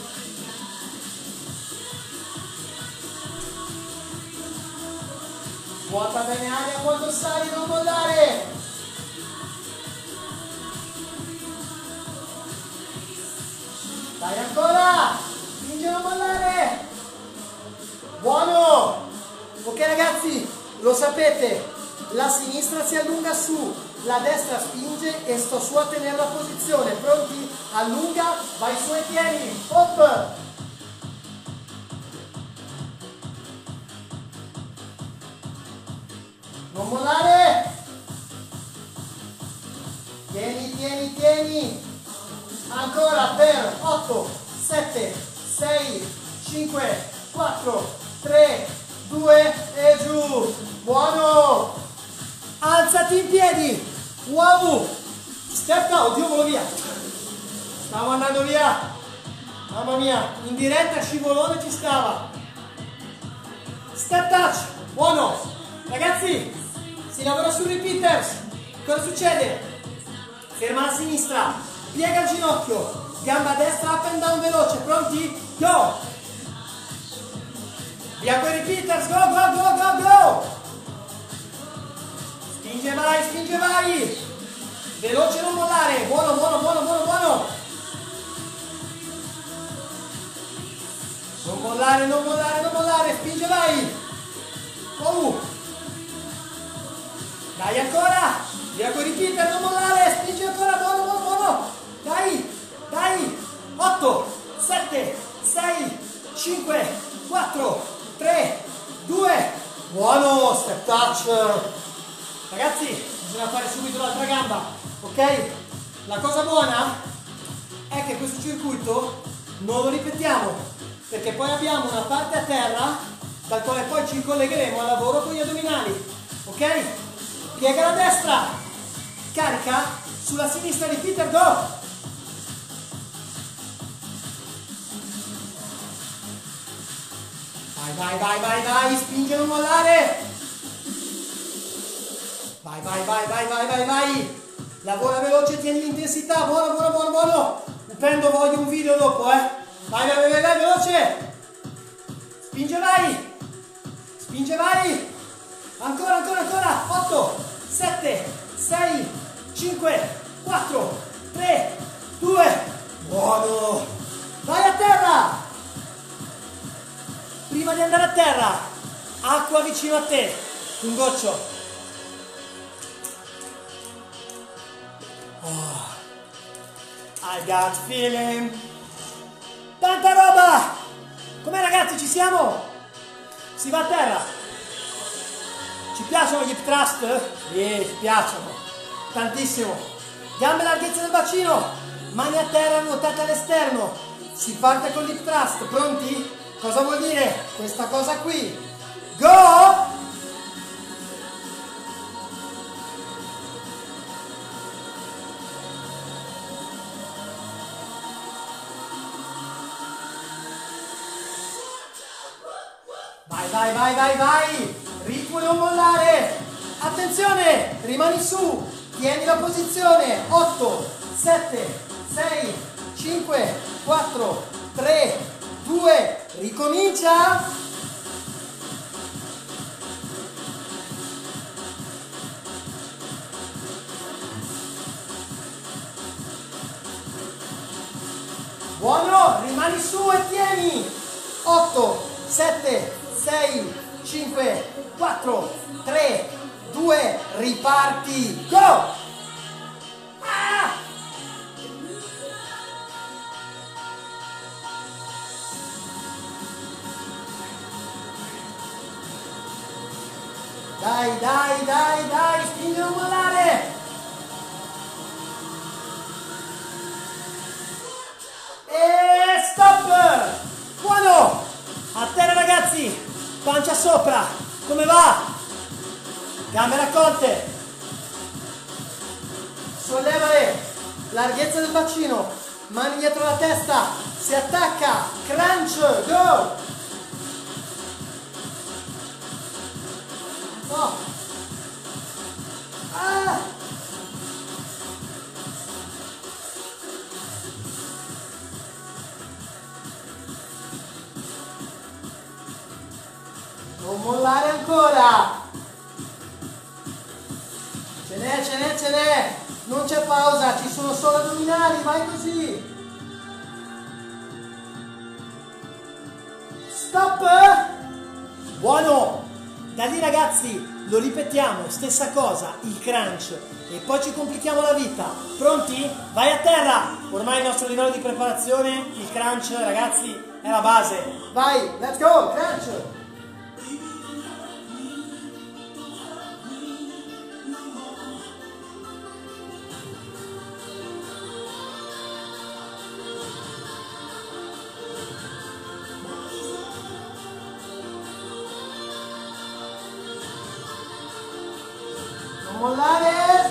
Svuota bene aria quando sali, non mollare. Dai ancora. Spingi, non mollare. Buono. Ok ragazzi, lo sapete, la sinistra si allunga su, la destra spinge e sto su a tenere la posizione. Pronti? Allunga, vai su e tieni. Hop. Non mollare. Tieni, tieni, tieni. Ancora per 8, 7, 6, 5, 4, 3, 2 e giù. Buono. Alzati in piedi. Wow. Step out. Dio, volo via. Stavo andando via. Mamma mia. In diretta scivolone ci stava. Step touch. Buono. Ragazzi, si lavora su repeaters. Cosa succede? Ferma la sinistra. Piega il ginocchio. Gamba destra up and down veloce. Pronti? Go. Via con i repeaters. Go, go, go, go, go. Spinge, vai, spinge, vai. Veloce, non mollare. Buono, buono, buono, buono, buono. Non mollare, non mollare, non mollare. Spinge, vai. Dai ancora. Via con i repeater, non mollare. Spinge ancora, buono, buono, buono. Dai, dai. 8, 7, 6, 5, 4, 3, 2. Buono, step touch. Ragazzi, bisogna fare subito l'altra gamba, ok? La cosa buona è che questo circuito non lo ripetiamo, perché poi abbiamo una parte a terra dal quale poi ci collegheremo al lavoro con gli addominali, ok? Piega la destra, carica sulla sinistra, repeater, go! Vai, vai, vai, vai, vai, spinge, non mollare! Vai, vai, vai, vai, vai, vai, vai! Lavora veloce, tieni l'intensità, buono, buono, buono, buono! Upendo, voglio un video dopo, Vai, vai, vai, vai, vai, veloce! Spinge, vai! Spinge, vai! Ancora, ancora, ancora! 8, 7, 6, 5, 4, 3, 2, buono! Vai a terra! Prima di andare a terra, acqua vicino a te, un goccio. Oh, I got feeling. Tanta roba! Com'è ragazzi, ci siamo? Si va a terra. Ci piacciono gli hip thrust? Sì, ci piacciono. Tantissimo. Gambe larghezza del bacino, mani a terra, nuotate all'esterno. Si parte con l'hip thrust, pronti? Cosa vuol dire questa cosa qui? Go! Vai, vai, vai, vai, vai! Ritmo e non mollare! Attenzione! Rimani su! Tieni la posizione! 8, 7, 6, 5, 4, 3, 2, ricomincia! Buono! Rimani su e tieni! 8, 7, 6, 5, 4, 3, 2, riparti, go! Dai, dai, dai, dai, spingi non mollare! E stop! Buono! A terra ragazzi! Pancia sopra! Come va? Gambe raccolte! Sollevale! Larghezza del bacino! Mani dietro la testa! Si attacca! Crunch! Go! No. Ah. Non mollare ancora. Ce n'è, ce n'è, ce n'è. Non c'è pausa, ci sono solo addominali, vai così. Stop. Buono. Da lì ragazzi lo ripetiamo, stessa cosa, il crunch e poi ci complichiamo la vita. Pronti? Vai a terra! Ormai il nostro livello di preparazione, il crunch ragazzi è la base. Vai, let's go, crunch! Mollare.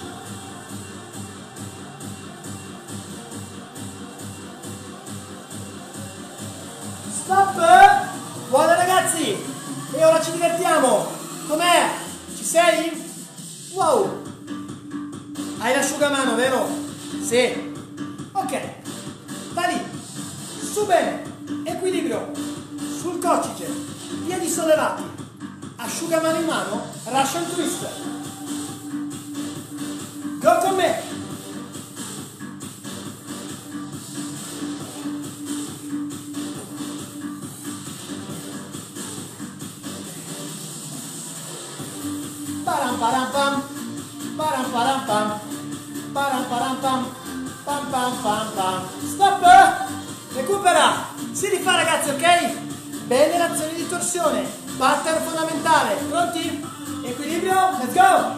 Stop. Buona ragazzi. E ora ci divertiamo. Com'è? Ci sei? Wow. Hai l'asciugamano, vero? Sì. Ok. Da lì. Su bene. Equilibrio. Sul coccige. Piedi sollevati. Asciugamano in mano. Russian twist. Go con me! Param param pam, param param pam, param param pam, pam pam pam pam. Stop! Recupera! Si rifà ragazzi, ok? Bene l'azione di torsione, pattern fondamentale. Pronti? Equilibrio, let's go!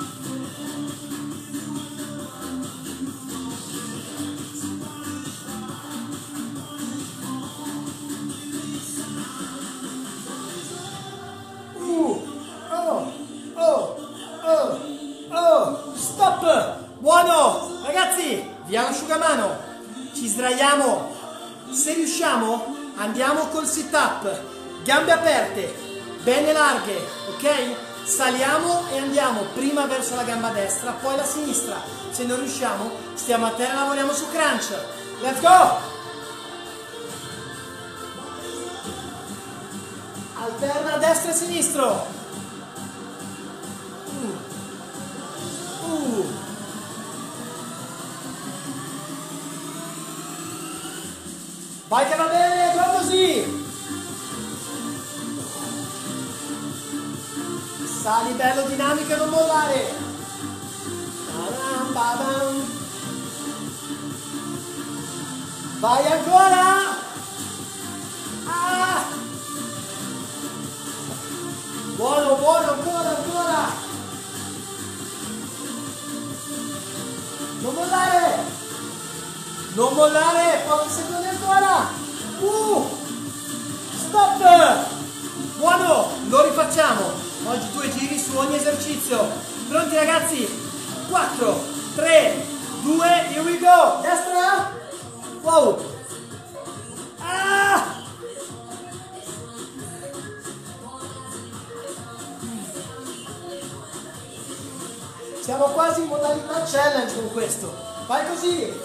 Stop! Buono! Ragazzi, via l'asciugamano. Ci sdraiamo. Se riusciamo, andiamo col sit up. Gambe aperte, bene larghe, ok? Saliamo e andiamo prima verso la gamba destra, poi la sinistra. Se non riusciamo, stiamo a terra e lavoriamo su crunch. Let's go! Alterna destra e sinistro. Vai che va bene, go così! Sali bello dinamico e non mollare! Vai ancora! Ah! Buono, buono, ancora, ancora! Non mollare! Non mollare, pochi secondi ancora! Stop! Buono, lo rifacciamo! Oggi 2 giri su ogni esercizio. Pronti ragazzi? 4, 3, 2, here we go! Destra! Wow! Ah! Siamo quasi in modalità challenge con questo. Vai così!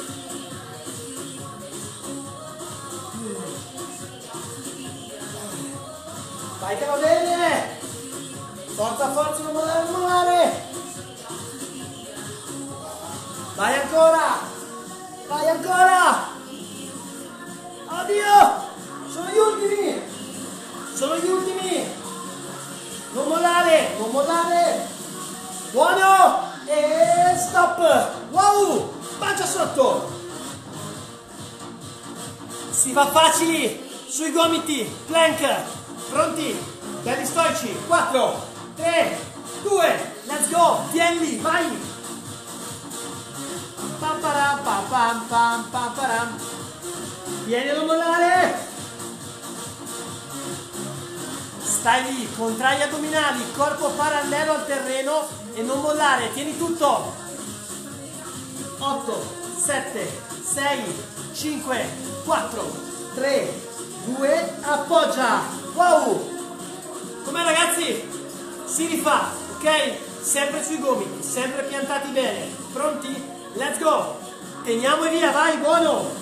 Vai che va bene! Forza, forza, non mollare, non mollare! Vai ancora! Vai ancora! Oddio! Sono gli ultimi! Sono gli ultimi! Non mollare! Non mollare! buono, e stop, wow, pancia sotto, si va facili sui gomiti, plank, pronti, belli stoici, 4, 3, 2, let's go, tienili, vai, pam param, pam pam pam pam param, tieni a non mollare, stai lì, contrai gli addominali, corpo parallelo al terreno e non mollare, tieni tutto, 8, 7, 6, 5, 4, 3, 2, appoggia, wow, com'è ragazzi? Si rifà, ok? Sempre sui gomiti, sempre piantati bene, pronti? Let's go, teniamo e via, vai, buono!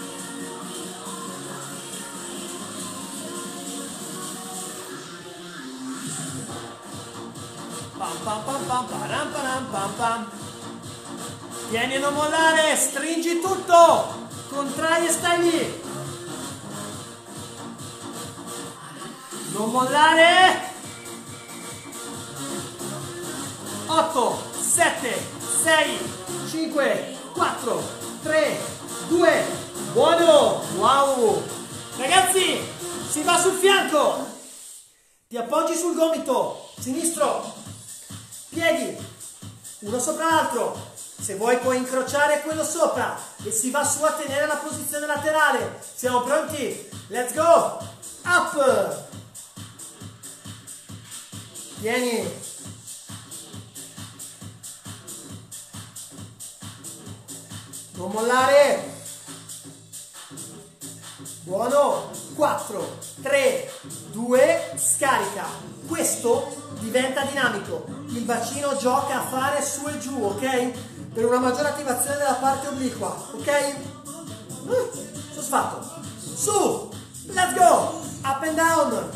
Pam pam pam pam param param pam pam. Tieni a non mollare, stringi tutto, contrai e stai lì. Non mollare. 8, 7, 6, 5, 4, 3, 2, buono, wow. Ragazzi, si va sul fianco, ti appoggi sul gomito, sinistro. Piedi, uno sopra l'altro, se vuoi puoi incrociare quello sopra e si va su a tenere la posizione laterale. Siamo pronti? Let's go! Up! Tieni! Non mollare! Buono! 4, 3, 2, scarica! Questo diventa dinamico, il bacino gioca a fare su e giù, ok? Per una maggiore attivazione della parte obliqua, ok? Soddisfatto, su, let's go, up and down,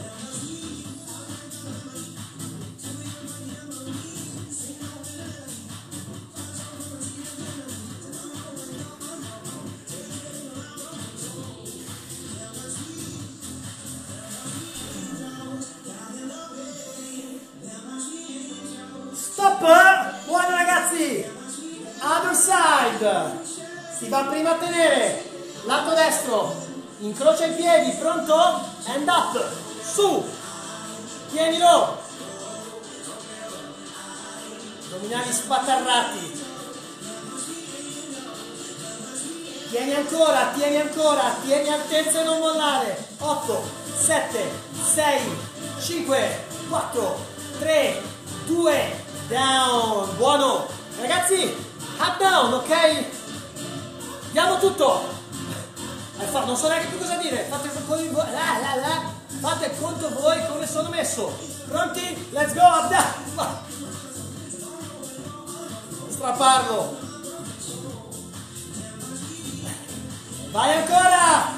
stop, buono ragazzi, other side, si va prima a tenere, lato destro, incrocia i piedi, pronto? And up, su, tienilo, addominali spatarrati, tieni ancora, tieni altezza e non mollare, 8, 7, 6, 5, 4, 3, 2, down, buono, ragazzi, up down, ok? Diamo tutto, non so neanche più cosa dire, fate conto voi come sono messo, pronti? Let's go, up down, strapparlo, vai ancora,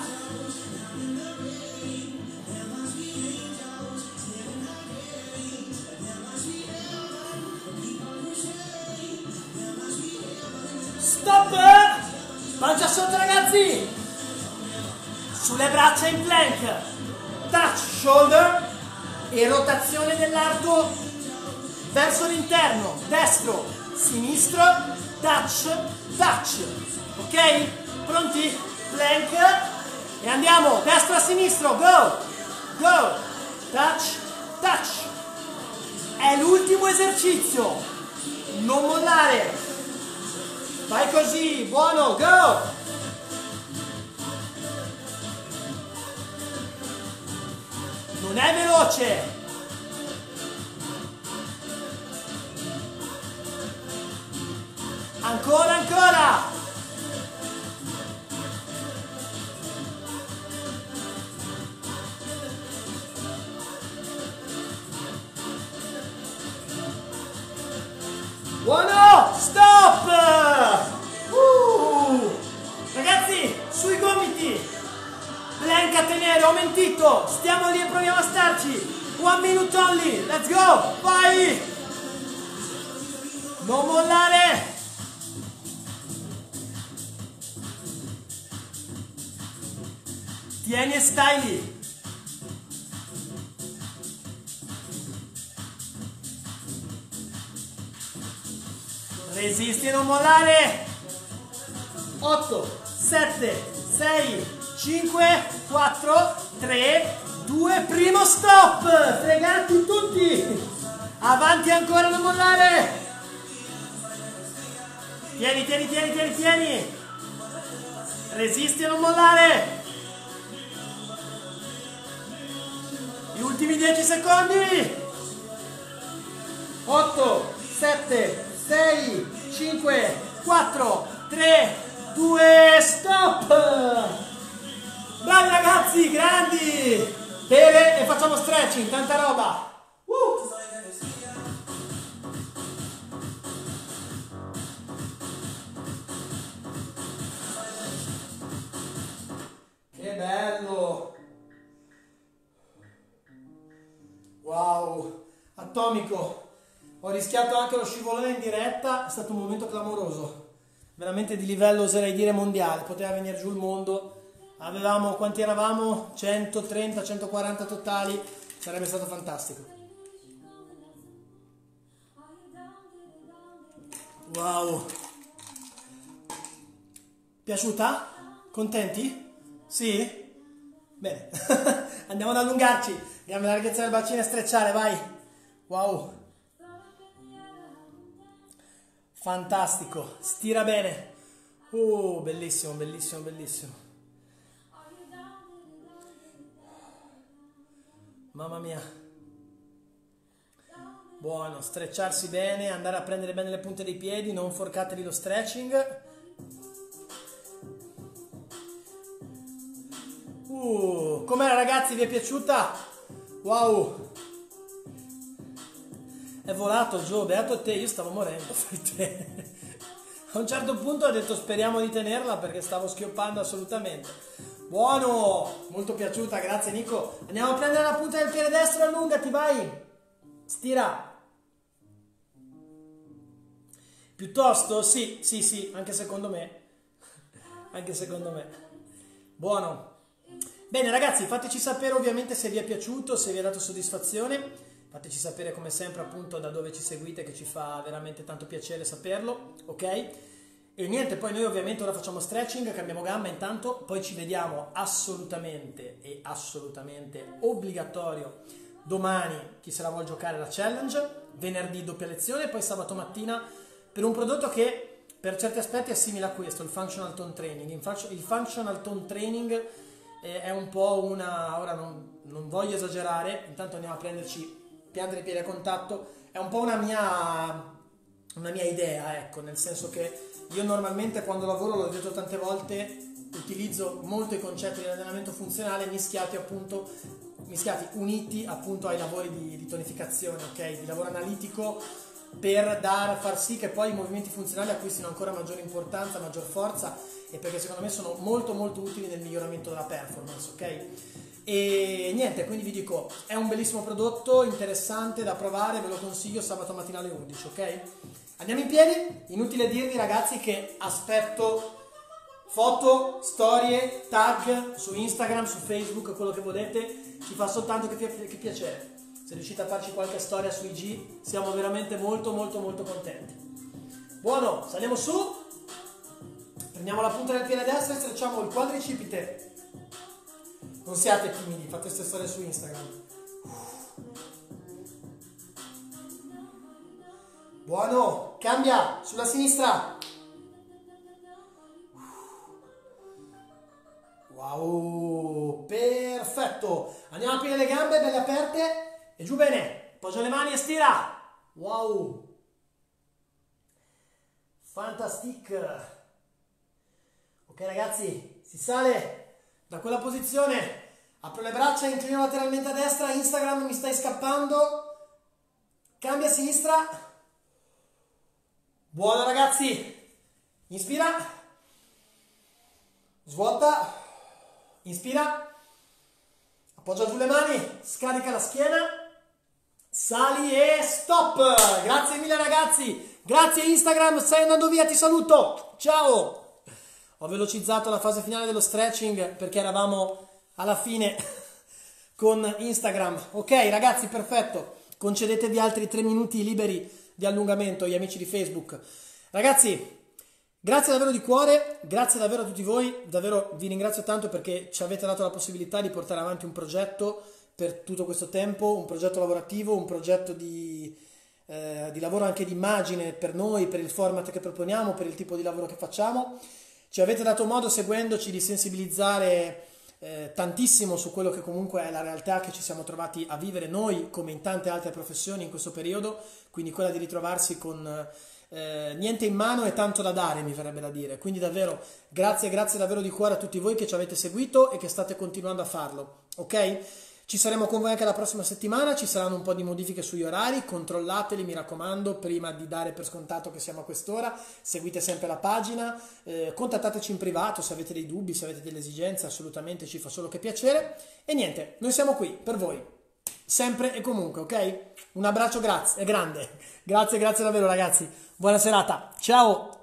stop, pancia sotto ragazzi, sulle braccia in plank, touch shoulder e rotazione dell'arco verso l'interno, destro, sinistro, touch, touch, ok? Pronti? Plank e andiamo, destro a sinistro, go, go, touch, touch, è l'ultimo esercizio, non mollare, vai così, buono, go! Non è veloce! Ancora, ancora! Buono! Stop! Ragazzi, sui gomiti! Plank a tenere, aumentito! Stiamo lì e proviamo a starci! 1 minute only! Let's go! Vai! Non mollare! Tieni e stai lì! Resisti e non mollare. 8, 7, 6, 5, 4, 3, 2, primo stop. Fregati tutti. Avanti ancora, non mollare. Tieni, tieni, tieni, tieni, tieni. Resisti e non mollare. Gli ultimi 10 secondi. 8, 7, 6, 5, 4, 3, 2, stop. Bravi ragazzi, grandi. Bene, e facciamo stretching, tanta roba. Che bello. Wow, atomico. Ho rischiato anche lo scivolone in diretta, è stato un momento clamoroso. Veramente di livello, oserei dire, mondiale. Poteva venire giù il mondo. Avevamo, quanti eravamo? 130, 140 totali. Sarebbe stato fantastico. Wow. Piaciuta? Contenti? Sì? Bene. Andiamo ad allungarci. Andiamo alla larghezza del bacino e strecciare, vai. Wow. Fantastico. Stira bene. Bellissimo, bellissimo, bellissimo. Mamma mia. Buono, strecciarsi bene, andare a prendere bene le punte dei piedi, non forcatevi lo stretching. Com'era ragazzi, vi è piaciuta? Wow. È volato Gio, beato te, io stavo morendo. A un certo punto ho detto speriamo di tenerla perché stavo schioppando assolutamente. Buono, molto piaciuta, grazie Nico. Andiamo a prendere la punta del piede destro, allungati, vai. Stira. Piuttosto? Sì, sì, sì, anche secondo me. Anche secondo me. Buono. Bene ragazzi, fateci sapere ovviamente se vi è piaciuto, se vi ha dato soddisfazione. Fateci sapere come sempre appunto da dove ci seguite, che ci fa veramente tanto piacere saperlo, ok? E niente, poi noi ovviamente ora facciamo stretching, cambiamo gamba intanto, poi ci vediamo assolutamente e assolutamente obbligatorio domani, chi se la vuol giocare, la challenge, venerdì doppia lezione, poi sabato mattina per un prodotto che per certi aspetti è simile a questo, il Functional Tone Training. Il Functional Tone Training è un po' una, ora non voglio esagerare, intanto andiamo a prenderci piante dei piedi a contatto, è un po' una mia idea, ecco, nel senso che io normalmente quando lavoro, l'ho detto tante volte, utilizzo molto i concetti di allenamento funzionale mischiati uniti appunto ai lavori di tonificazione, ok? Di lavoro analitico per far sì che poi i movimenti funzionali acquistino ancora maggiore importanza, maggior forza e perché secondo me sono molto molto utili nel miglioramento della performance, ok? E niente, quindi vi dico, è un bellissimo prodotto, interessante da provare, ve lo consiglio sabato mattina alle 11, ok? Andiamo in piedi, inutile dirvi ragazzi che aspetto foto, storie, tag su Instagram, su Facebook, quello che volete, ci fa soltanto che piacere. Se riuscite a farci qualche storia su IG siamo veramente molto molto molto contenti. Buono, saliamo su, prendiamo la punta del piede destro e strecciamo il quadricipite. Non siate timidi, fate queste storie su Instagram. Buono, cambia, sulla sinistra. Wow, perfetto. Andiamo a aprire le gambe, belle aperte. E giù bene, poggia le mani e stira. Wow. Fantastic. Ok ragazzi, si sale da quella posizione, apro le braccia, inclino lateralmente a destra, Instagram mi stai scappando, cambia a sinistra, buono ragazzi, inspira, svuota, inspira, appoggia giù le mani, scarica la schiena, sali e stop, grazie mille ragazzi, grazie Instagram, stai andando via, ti saluto, ciao! Ho velocizzato la fase finale dello stretching perché eravamo alla fine con Instagram. Ok ragazzi, perfetto. Concedetevi altri 3 minuti liberi di allungamento, gli amici di Facebook. Ragazzi, grazie davvero di cuore, grazie davvero a tutti voi, davvero vi ringrazio tanto perché ci avete dato la possibilità di portare avanti un progetto per tutto questo tempo, un progetto lavorativo, un progetto di lavoro anche di immagine per noi, per il format che proponiamo, per il tipo di lavoro che facciamo. Ci avete dato modo, seguendoci, di sensibilizzare tantissimo su quello che comunque è la realtà che ci siamo trovati a vivere noi, come in tante altre professioni in questo periodo, quindi quella di ritrovarsi con niente in mano e tanto da dare, mi verrebbe da dire. Quindi davvero grazie, grazie davvero di cuore a tutti voi che ci avete seguito e che state continuando a farlo, ok? Ci saremo con voi anche la prossima settimana, ci saranno un po' di modifiche sugli orari, controllateli, mi raccomando, prima di dare per scontato che siamo a quest'ora, seguite sempre la pagina, contattateci in privato se avete dei dubbi, se avete delle esigenze, assolutamente ci fa solo che piacere. E niente, noi siamo qui per voi, sempre e comunque, ok? Un abbraccio grande, grazie, grazie davvero ragazzi, buona serata, ciao!